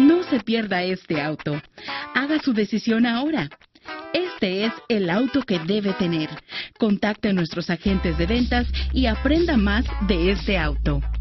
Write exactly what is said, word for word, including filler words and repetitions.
No se pierda este auto. Haga su decisión ahora. Este es el auto que debe tener. Contacte a nuestros agentes de ventas y aprenda más de este auto.